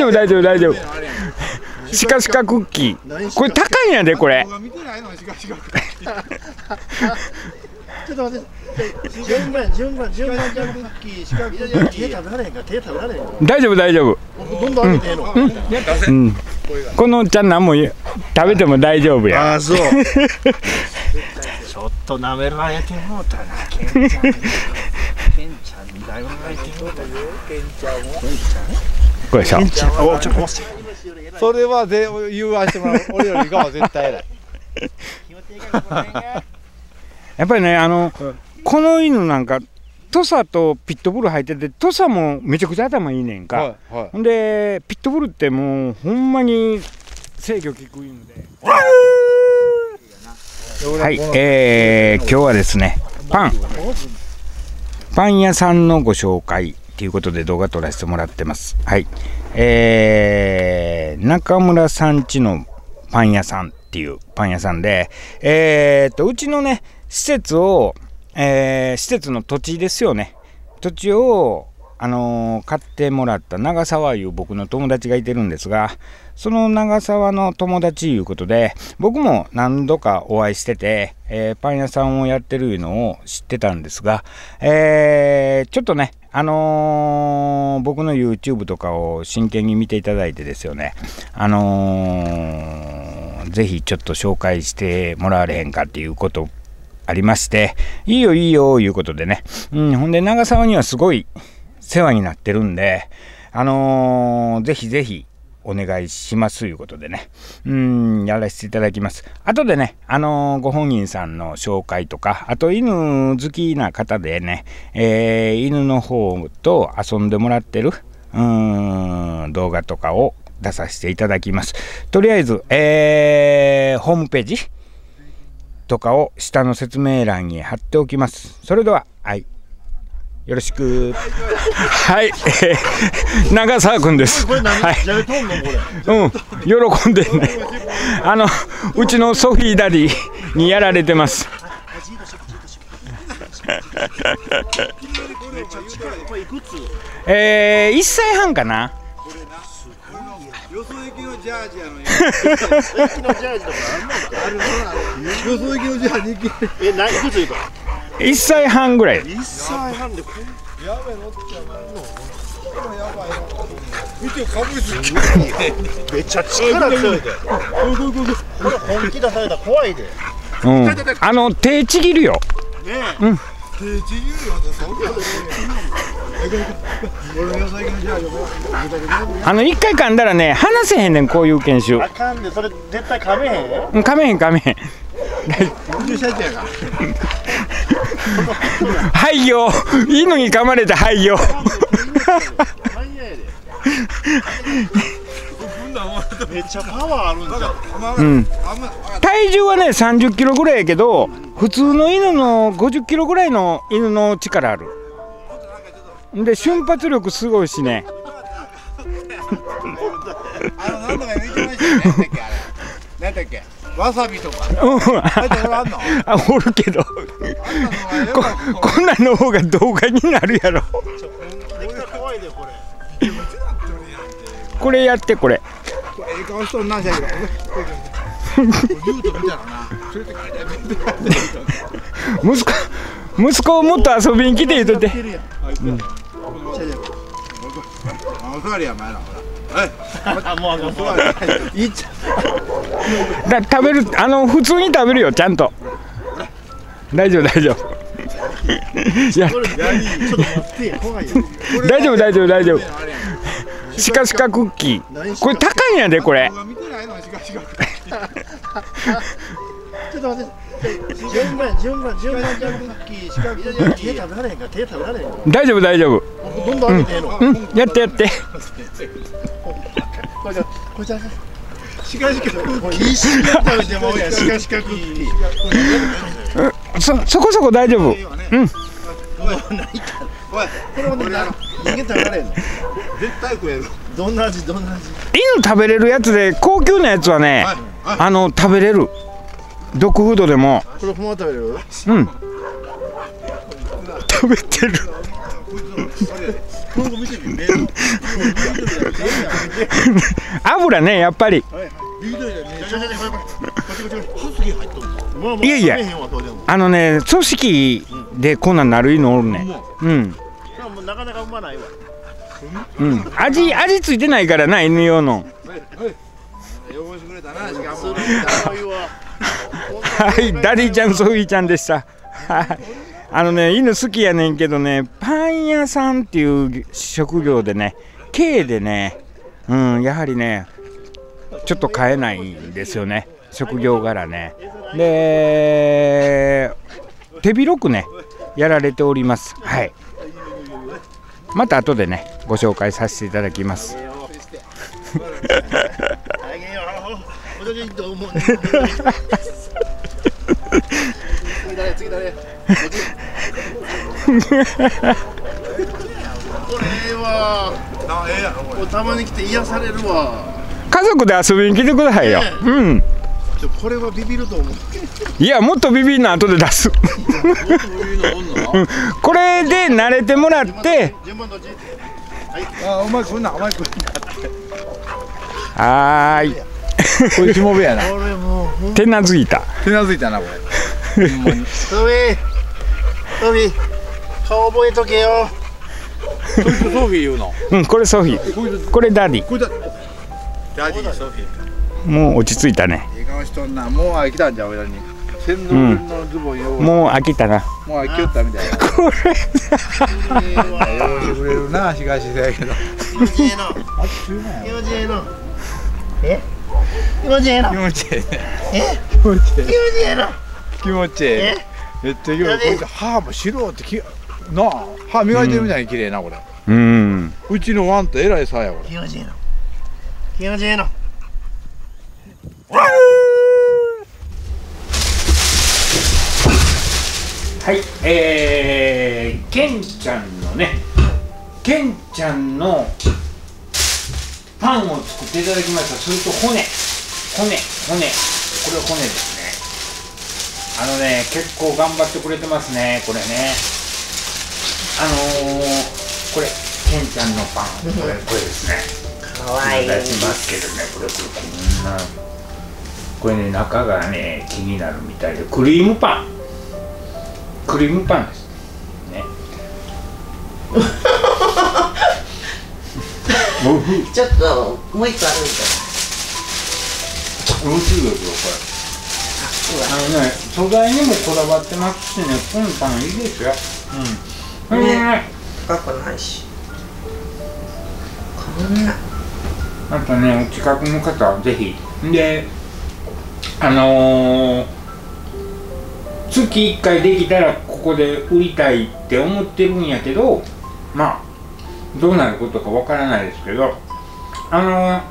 丈夫大丈夫大丈夫。シカシカクッキー。これ高いんやでこれ。 ちょっと待って。順番クッキー、シカクッキー。手食べられへんか、手食べられへんか。 大丈夫大丈夫。 どんどんあげてええの。 このちゃん何も食べても大丈夫や。 ああそう。ちょっと舐められてもうたな、ケンちゃん。ケンちゃんに舐められてもうたよ、ケンちゃんも。 これさ。 お、ちょっと。それは言わしてもらう。俺よりがは絶対偉い。 やっぱりねこの犬なんか土佐とピットブル入ってて、土佐もめちゃくちゃ頭いいねんか。ほんでピットブルってもうほんまに制御効く犬で。はい、今日はですねパン屋さんのご紹介ということで動画撮らせてもらってます。はい、中村さんちのパン屋さんっていうパン屋さんで、うちのね施設の土地ですよね。土地を買ってもらった長沢いう僕の友達がいてるんですが、その長沢の友達いうことで僕も何度かお会いしてて、パン屋さんをやってるのを知ってたんですが、ちょっとね僕の YouTube とかを真剣に見ていただいてですよね、ぜひちょっと紹介してもらわれへんかっていうことありまして、いいよいいよいうことでね、ほんで長沢にはすごい世話になってるんで、ぜひぜひお願いしますいうことでね、やらせていただきます。あとでね、ご本人さんの紹介とか、あと犬好きな方でね、犬の方と遊んでもらってる動画とかを出させていただきます。とりあえず、ホームページとかを下の説明欄に貼っておきます。それでは、はい、よろしく。はい、長澤くんです。はい、喜んでね、うちのソフィーダディにやられてます。1歳半かな。 よそ行きのジャージやのに。よそ行きのジャージとかあるの？よそ行きのジャージ。何いくついか ？1歳半ぐらい。 1歳半でこれ。やべえのってやばいの。やばいな。見てかぶりつき。めっちゃ力強いで。これ本気出されたら怖いで。 手ちぎるよ。 ねえ。手ちぎるよ。そんな。 一回噛んだらね離せへんねん、こういう犬種。 あかんで、それ絶対噛めへん。 噛めへん噛めへん。はいよ、犬に噛まれてはいよ。 めっちゃパワーあるんじゃん。 体重はね30キロぐらいやけど、普通の犬の50キロぐらいの犬の力ある。で瞬発力すごいしね。 なんとか言ってましたよね。なんだっけ、わさびとか。 おるけど、こんなの方が動画になるやろ。これやってこれ。息子をもっと遊びに来て言うとって。食べる、普通に食べるよ、ちゃんと。大丈夫大丈夫。大丈夫大丈夫大丈夫。シカシカクッキー、これ高いんやでこれ。 ちょっと待って。順番クッキー、シカクッキー。手食べられへんか、手食べられへんか。 大丈夫大丈夫。 どんどんあげてええの。 やってやって。 これじゃシカシカクッキー。一緒に食べてもや、シカシカクッキー。そこそこ大丈夫。 これもね、人間食べられへんの。絶対食える。どんな味どんな味。 犬食べれるやつで高級なやつはね、食べれる。ドッグフードでも。 これほんま食べれる？ 食べてる。 この見てみ、目の油ね、やっぱり。いやいや、組織でこんなんなるのおるね。うん。 なかなかうまないわ。 うん。味ついてないからな、犬用の。はい、ダディちゃん、ソフィーちゃんでした。はい。犬好きやねんけどね、パン屋さんっていう職業でね、K でね、やはりね、ちょっと買えないんですよね、職業柄ね。で、手広くね、やられております。はい。また後でね、ご紹介させていただきます。 これはたまに来て癒されるわ。 家族で遊びに来てくださいよ。うん。 これはビビると思う。 いや、もっとビビるの後で出す。これで慣れてもらって。 あ、お前こんな甘い子になって。 はーい。 これしもべやな。 手なずいた。 手なずいたなこれ。ほんまに。ソフィー、顔覚えとけよ。ソフィー言うの。 うん、これソフィー。これダディ。 ダディソフィー。 もう落ち着いたね。 いい顔しとんな。もう飽きたんじゃん俺に。洗脳のズボンよ。 もう飽きたな。 もう飽きよったみたいな。 これ。 ようくれるな、東だけど。気持ちいいの。気持ちいいの。え？気持ちいいの。気持ちいいね。え？気持ちいい。気持ちいいの。気持ちいい。めっちゃ気持ちいい。これ歯も白ってなあ、歯磨いてるみたいに綺麗なこれ。うちのワンとえらい差やこれ。気持ちいいの。気持ちいいの。 はい、ケンちゃんのね、ケンちゃんのパンを作っていただきました。それと骨、これは骨ですね。結構頑張ってくれてますね、これね。これ、ケンちゃんのパン、これですね。かわいい。出しますけどね、こんな。これね、中がね、気になるみたいで、クリームパンですね。 ちょっともう一個あるんだ。 美味しいですよこれ。素材にもこだわってますしね、このパンいいですよ。 高くないし。こんな。 またね、お近くの方はぜひで、月1回できたらここで売りたいって思ってるんやけど、まあどうなることかわからないですけど、大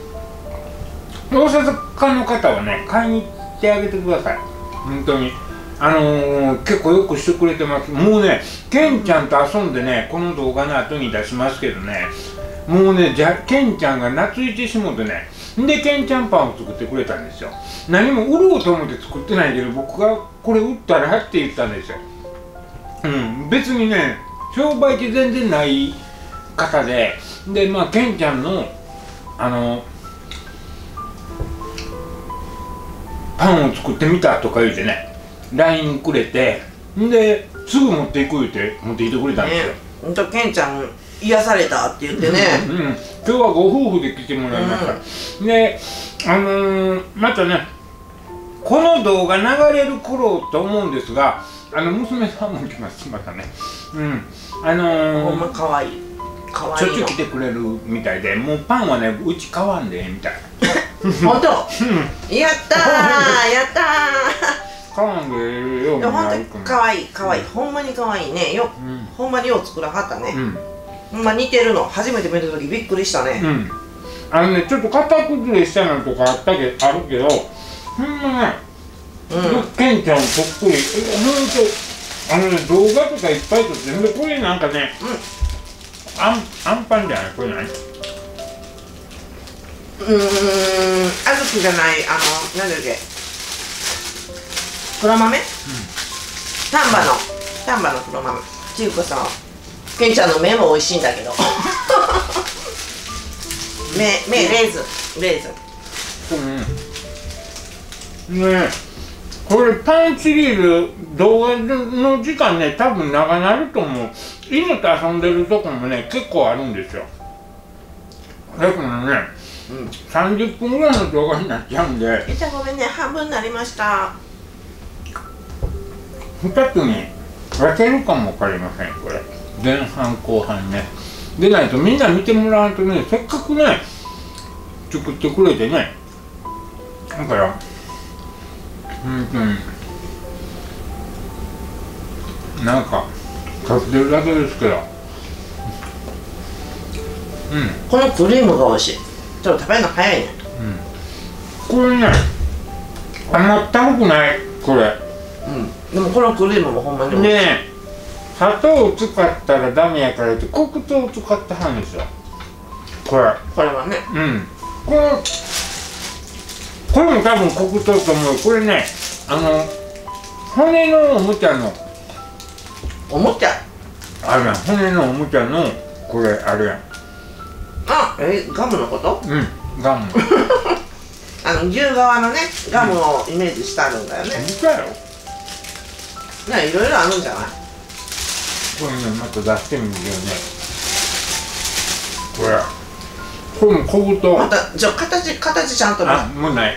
阪の方はね、買いに行ってあげてください。本当に結構よくしてくれてます。もうね、ケンちゃんと遊んでね、この動画の後に出しますけどね、もうね、ケンちゃんが懐いてしもてね、でケンちゃんパンを作ってくれたんですよ。何も売ろうと思って作ってないけど、僕がこれ売ったらって言ったんですよ。別にね、商売って全然ない方で、まあケンちゃんのパンを作ってみたとか言うてね、 LINE くれて、ですぐ持っていく言うて持ってきてくれたんですよ。 ほんとケンちゃん癒されたって言ってね。 今日はご夫婦で来てもらいました。で、またね、この動画流れる頃と思うんですが、娘さんも来ます、またね。 ほんまかわいい。 しょっちゅう来てくれるみたいで、もうパンはね、うち買わんでみたいな。 ほんと。やったー、やったー。 買わんでよ。 ほんとにかわいい、かわいい、ほんまにかわいいね。ほんまによう作らはったね。ほんま似てるの、初めて見た時びっくりしたね。 ちょっと型崩れしたのとかあるけど、ほんまね、ケンちゃんそっくり。ほんと、動画とかいっぱい撮って、これなんかね、あんパンじゃない、これ何？ 小豆じゃない、なんだっけ、黒豆？丹波の黒豆。ちゆこさん、 ケンちゃんの麺も美味しいんだけどレーズンね、これパンシリーズ動画の時間ね、多分長なると思う。犬と遊んでるとこもね、結構あるんですよ。だからね、30分ぐらいの動画になっちゃうんで。 ケンちゃんごめんね、半分になりました。 2つに分けるかも分かりません、これ。前半後半ね。でないとみんな見てもらわんとね、せっかくね、作ってくれてね。だから、なんか食べてるだけですけど、 このクリームが美味しい。ちょっと食べるの早いね。 これね、甘ったるくないこれ。 でもこのクリームもほんまに美味しい。 ねえ、砂糖を使ったらダメやからって黒糖を使ってはんですよ。これはね。 これも多分黒糖と思う。これね、骨のおもちゃのおもちゃあるやん、骨のおもちゃのこれあるやん。 ガムのこと？ ガム牛側のね、ガムをイメージしてあるんだよね。 実はよ。 いろいろあるんじゃない？ これね、また出してみるよね。これも黒糖。 また、形ちゃんと。 もうない。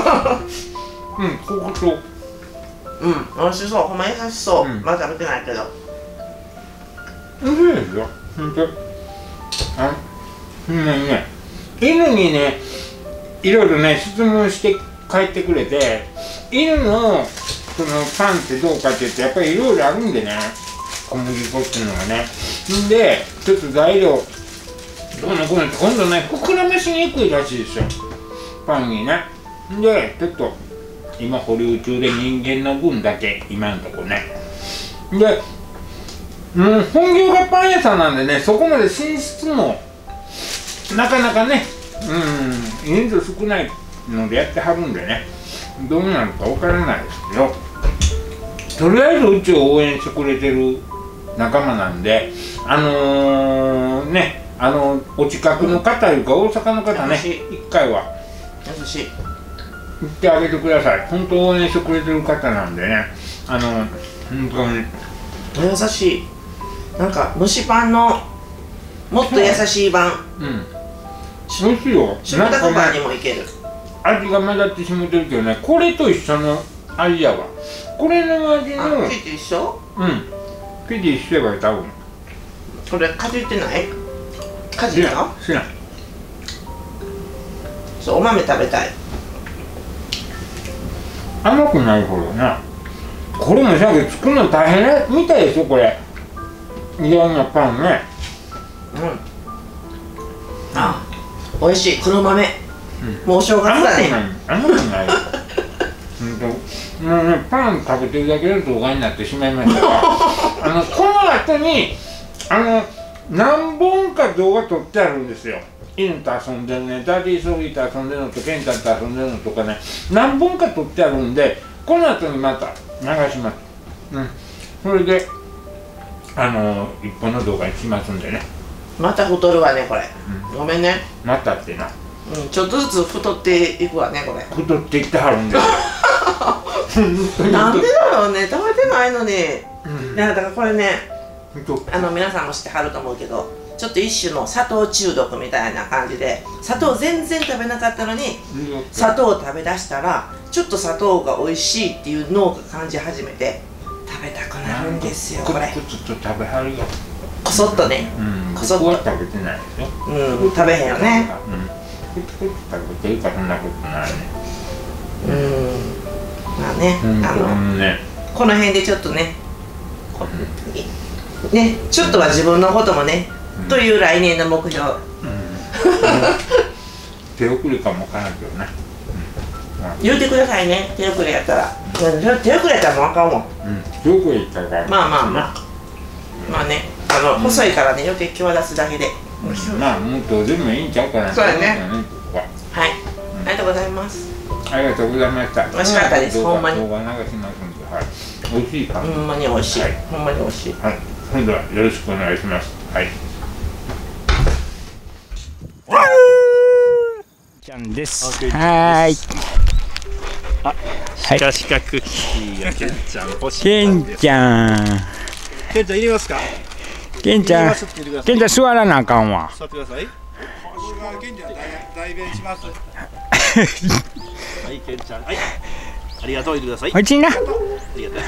黒糖。 美味しそう、ほんま優しそう。まだ食べてないけど。 美味しいですよ、ほんと。ね、犬にね、いろいろね、質問して帰ってくれて、犬のそのパンってどうかって言って、やっぱりいろいろあるんでね、小麦粉っていうのがね。で、ちょっと材料、今度ね、膨らましにくいらしいですよ、パンにね。で、ちょっと、今保留中で人間の分だけ、今のとこね。で、本業がパン屋さんなんでね、そこまで進出も、なかなかね、人数少ないのでやってはるんでね、どうなるかわからないですけど、とりあえずうちを応援してくれてる仲間なんで、お近くの方いうか大阪の方ね、一回は優しい行ってあげてください。本当応援してくれてる方なんでね、本当に優しい。なんか蒸しパンのもっと優しい版。 美味しいよ。 食卓パンにもいける。 味が目立ってしまってるけどね、これと一緒の味やわ。これの味の生地一緒？ 生地一緒やから多分。 これかじってない？かじるの？ しない。 そう、お豆食べたい。 甘くないほどな。これもさっき作るの大変みたいですよ、これ。いろんなパンね。 美味しい、黒豆。もうお正月だね。 甘くない。もうね、パン食べてるだけで動画になってしまいましたが、この後に何本か動画撮ってあるんですよ。犬と遊んでるね、ダディ・ソフィーと遊んでるのとケンちゃんと遊んでるのとかね、何本か撮ってあるんで、この後にまた流します。それで一本の動画にしますんでね。 また太るわね、これ。ごめんね。 またってな。 ちょっとずつ太っていくわね、これ。 太っていってはるんで。 なんでだろうね、食べてないのに。だからこれね、皆さんも知ってはると思うけど、ちょっと一種の砂糖中毒みたいな感じで、砂糖全然食べなかったのに、砂糖を食べだしたら、ちょっと砂糖が美味しいっていう脳が感じ始めて、食べたくなるんですよ、これ。 ちょっと食べはるよ。 こそっとね。 こそっと。食べてないですよ。 食べへんよね。 食べてるかそんなことないね。 まあね、この辺でちょっとね、ちょっとは自分のこともね、という来年の目標。 手遅れかもわからんけどね。 言うてくださいね、手遅れやったら。手遅れやったらもうあかんもん。 手遅れやったら。 まあね、細いからね、余計際立つだけで。 まあ、もっとでもいいんちゃうかな。 そうやね。はい、ありがとうございます。 ありがとうございました。 美味しかったです、ほんまに。 動画流しますんで、美味しいか。 ほんまに美味しい。ほんまに美味しい。 はい。 今度はよろしくお願いします。はい。ちゃんです。はい。 あ、シカシカクッキーがケンちゃん欲しい。 ケンちゃん。 ケンちゃん入れますか。 ケンちゃん。ケンちゃん座らなあかんわ。 座ってください。ケンちゃん代弁します。はい、ケンちゃん。はい。ありがとう言ってください。 おいしいな。 ありがと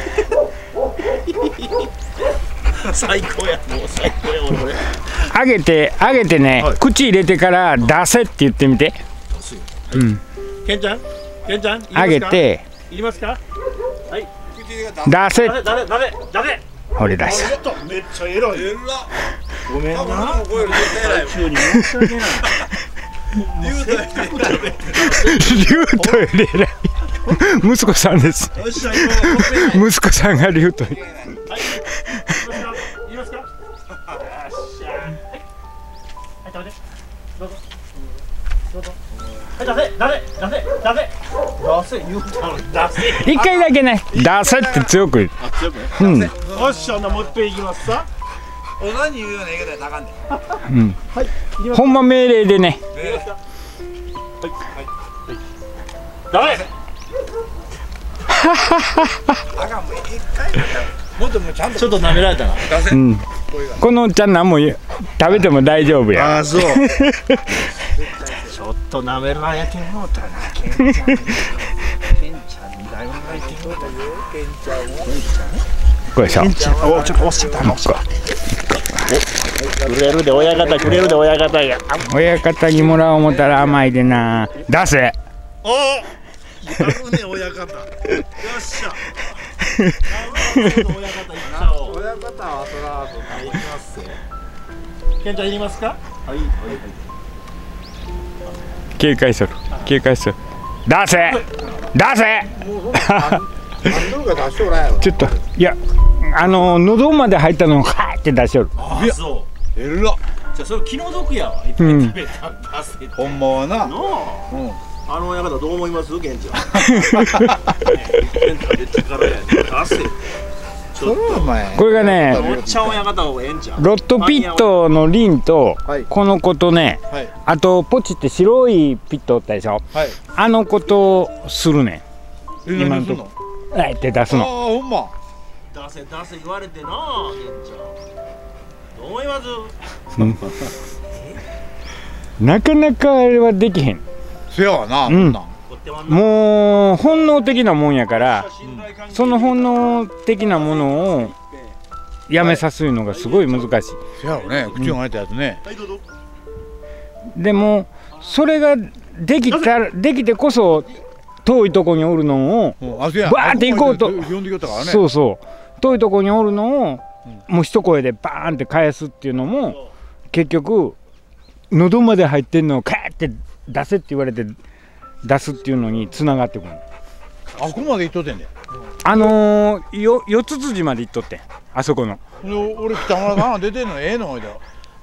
う。最高や、もう最高や、俺これ。 揚げてね、はい、口入れてから出せって言ってみて。うん。 ケンちゃん、 揚げて。 いりますか。はい。 出せ。 誰。 ほれ出した。 めっちゃ偉い。ごめんな。急に申し訳ない。リュウトより偉い。息子さんです。息子さんがリュウト。 いりますか。はい、食べて。どうぞ。はい、出せ。言うたのに出せ。 一回だけね、出せって強く。うん。よっしゃ、もう一遍いきますさ。 何言うような言い方やったらあかんねん。 うん。はい。ほんま命令でね。 ダメ。 あかん、もう一回。もっとちゃんと。 ちょっと舐められたな。 うん。このおっちゃん何も食べても大丈夫や。 あ、そう。ちょっと舐められてもうたな、ケンちゃんにだいぶ泣いてもうたよ、ケンちゃん。 これでしょ。 お、ちょっと押しちゃったの。くれるで親方が。 親方にもらおう思ったら甘いでな。出せ。 おお。やるね、親方。よっしゃ。親方はそら入ります。ケンちゃんいりますか。はい。 警戒する。出せ。ちょっといや喉まで入ったのをはーって出しよる。 あ、そう。えら。じゃあそれ気の毒やわ。いっぱい食べた出せ。 ほんまはな。 あの親方どう思います、ケンちゃん。ケンちゃんで力やね。出せ。 これがね、 ロットピットのリンとこの子とね、あとポチって白いピットおったでしょ。あの子とするねん。今のとこって出すの。 ああ、ほんま。 出せ言われてな、ケンちゃん。どう思います。 なかなかあれはできへん。 せやわな。 もう本能的なもんやから、その本能的なものをやめさすのがすごい難しい。 せやろね、口が開いたやつね。 でもそれができてこそ遠いとこにおるのをバーって行こうと。そうそう。遠いとこにおるのをもう一声でバーンって返すっていうのも結局喉まで入ってんのをカーって出せって言われて出すっていうのにつながってくる。 あここまで行っとってんで。 四つ辻まで行っとってん、あそこの。 俺北村さん出てんのええのおいで。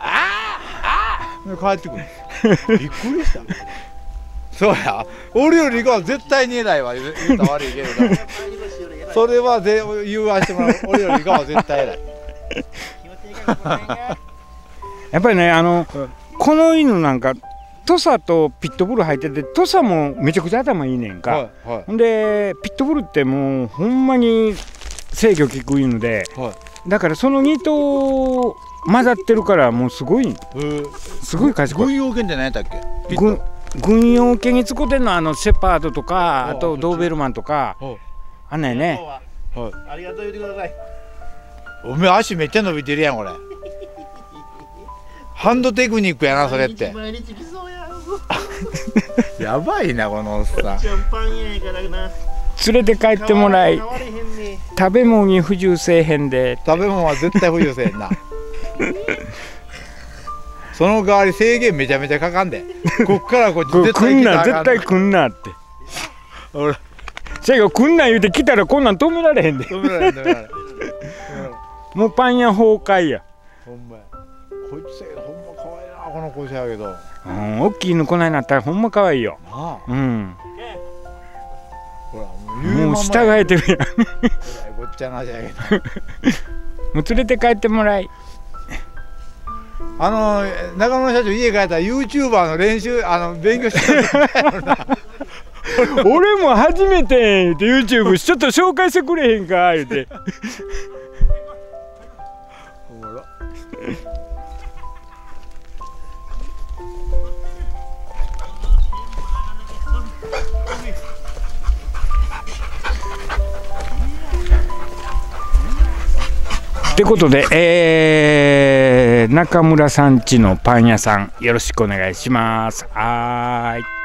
帰ってくる。びっくりした。そうや、俺よりが絶対に偉いわ。言うたら悪いけれどそれは言わしてもらう。俺よりがは絶対偉い。 やっぱりね、この犬なんか土佐とピットブル入ってて、土佐もめちゃくちゃ頭いいねんか。ほんでピットブルってもうほんまに制御効く犬で、だからその2頭混ざってるからもうすごい賢い。 軍用犬って何やったっけ。 軍用犬に使ってんのシェパードとか、あとドーベルマンとかあんなんやね。 ありがとう言ってください。 おめえ足めっちゃ伸びてるやんこれ。ハンドテクニックやなそれって。やばいなこのおっさん。 連れて帰ってもらい、食べ物に不自由せえへんで。 食べ物は絶対不自由せえへんな。その代わり制限めちゃめちゃかかんで。こっからこっち絶対来たらあかん。 絶対来んなって。俺せやけど来んな言うて来たらこんなん止められへんで。止められへん。もうパン屋崩壊や。 ほんまや。こいつほんま可愛いなこの子やけど。 大きい犬こないなったらほんま可愛いよ。うん。 ほらもう従えてるやん。 ごっちゃなじゃけど。 もう連れて帰ってもらい。 中村社長家帰ったら YouTuber の練習勉強してるな。 俺も初めてって YouTube ちょっと紹介してくれへんか言うて。 おもろ。 ってことで、中村さん家のパン屋さんよろしくお願いします。はーい。